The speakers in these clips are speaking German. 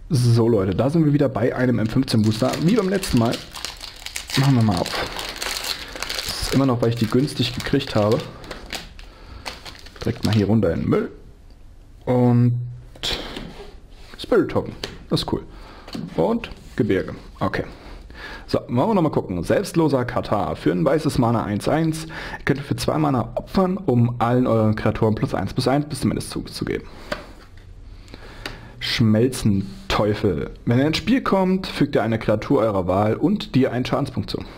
So Leute, da sind wir wieder bei einem M15 Booster. Wie beim letzten Mal. Machen wir mal auf. Das ist immer noch, weil ich die günstig gekriegt habe. Direkt mal hier runter in den Müll. Und Spirit Token. Das ist cool. Und Gebirge. Okay. So, wollen wir nochmal gucken. Selbstloser Katar. Für ein weißes Mana 1/1. Ihr könnt für 2 Mana opfern, um allen euren Kreaturen +1/+1 bis zum Ende des Zuges zu geben. Schmelzenteufel. Wenn er ins Spiel kommt, fügt er eine Kreatur eurer Wahl und dir einen Schadenspunkt zu.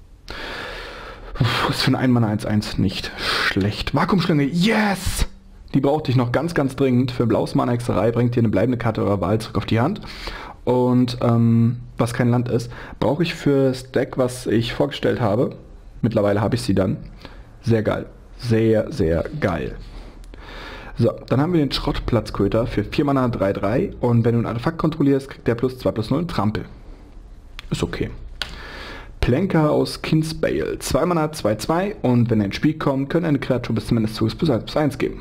Ist für ein Mana 1/1 nicht schlecht. Vakuumschlinge. Yes! Die brauchte ich noch ganz, ganz dringend. Für blaues Mana Hexerei bringt ihr eine bleibende Karte eurer Wahl zurück auf die Hand. Und was kein Land ist, brauche ich für das Deck, was ich vorgestellt habe. Mittlerweile habe ich sie dann. Sehr geil. Sehr, sehr geil. So, dann haben wir den Schrottplatzköter für 4 Mana 3/3 und wenn du ein Artefakt kontrollierst, kriegt der +2/+0 Trampel. Ist okay. Plänker aus Kinsbale. 2 Mana 2/2 und wenn er ins Spiel kommt, können eine Kreatur bis zum Ende des Zuges +1/+1 geben.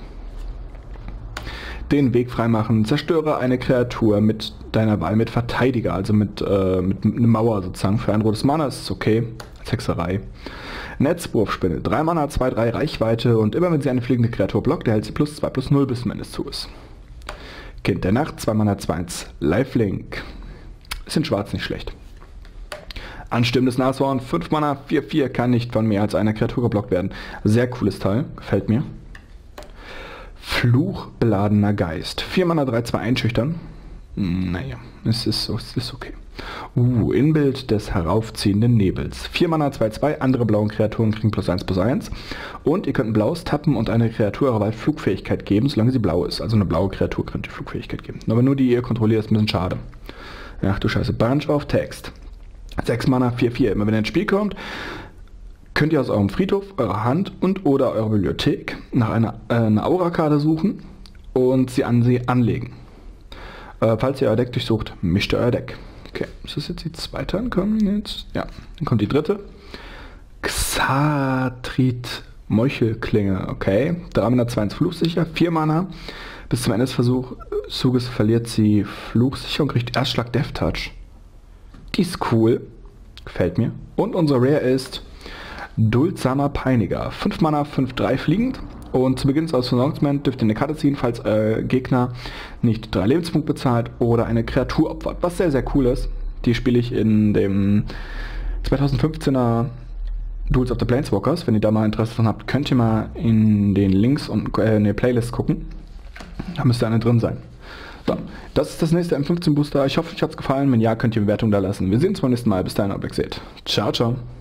Den Weg freimachen. Zerstöre eine Kreatur mit deiner Wahl mit Verteidiger, also mit einer Mauer sozusagen. Für ein rotes Mana ist es okay, als Hexerei. Netzwurfspinne. 3 Mana 2/3 Reichweite und immer wenn sie eine fliegende Kreatur blockt, erhält sie +2/+0 bis zum Ende des Zuges. Kind der Nacht. 2 Mana 2/1 Lifelink. Ist in schwarz nicht schlecht. Anstimmendes Nashorn. 5 Mana 4/4 kann nicht von mehr als einer Kreatur geblockt werden. Sehr cooles Teil. Gefällt mir. Fluchbeladener Geist. 4 Mana 3/2 einschüchtern. Naja, es ist okay. Inbild des heraufziehenden Nebels. 4 Mana 2/2, andere blauen Kreaturen kriegen +1/+1. Und ihr könnt ein blaues tappen und eine Kreatur eurer Wahl Flugfähigkeit geben, solange sie blau ist. Also eine blaue Kreatur könnt ihr Flugfähigkeit geben. Aber nur die ihr kontrolliert, ist ein bisschen schade. Ach du Scheiße. Bunch of Text. 6 Mana 4/4. Immer wenn ihr ins Spiel kommt, könnt ihr aus eurem Friedhof, eurer Hand und oder eurer Bibliothek nach einer Aura-Karte suchen und sie anlegen. Falls ihr euer Deck durchsucht, mischt ihr euer Deck. Okay, ist das jetzt die zweite ankommen? Jetzt? Ja, dann kommt die dritte. Xatrit Meuchelklinge, okay. 3 Mana 2/1 Fluchsicher, 4 Mana. Bis zum Ende des Versuches verliert sie Fluchsicher und kriegt Erstschlag Death Touch. Die ist cool. Gefällt mir. Und unser Rare ist Duldsamer Peiniger. 5 Mana 5/3 fliegend. Und zu Beginn des Announcement dürft ihr eine Karte ziehen, falls euer Gegner nicht 3 Lebenspunkte bezahlt oder eine Kreatur opfert. Was sehr, sehr cool ist. Die spiele ich in dem 2015er Duels of the Planeswalkers. Wenn ihr da mal Interesse dran habt, könnt ihr mal in den Links und in der Playlist gucken. Da müsste eine drin sein. So, das ist das nächste M15 Booster. Ich hoffe, euch hat es gefallen. Wenn ja, könnt ihr Bewertung da lassen. Wir sehen uns beim nächsten Mal. Bis dahin, ob ihr seht. Ciao, ciao.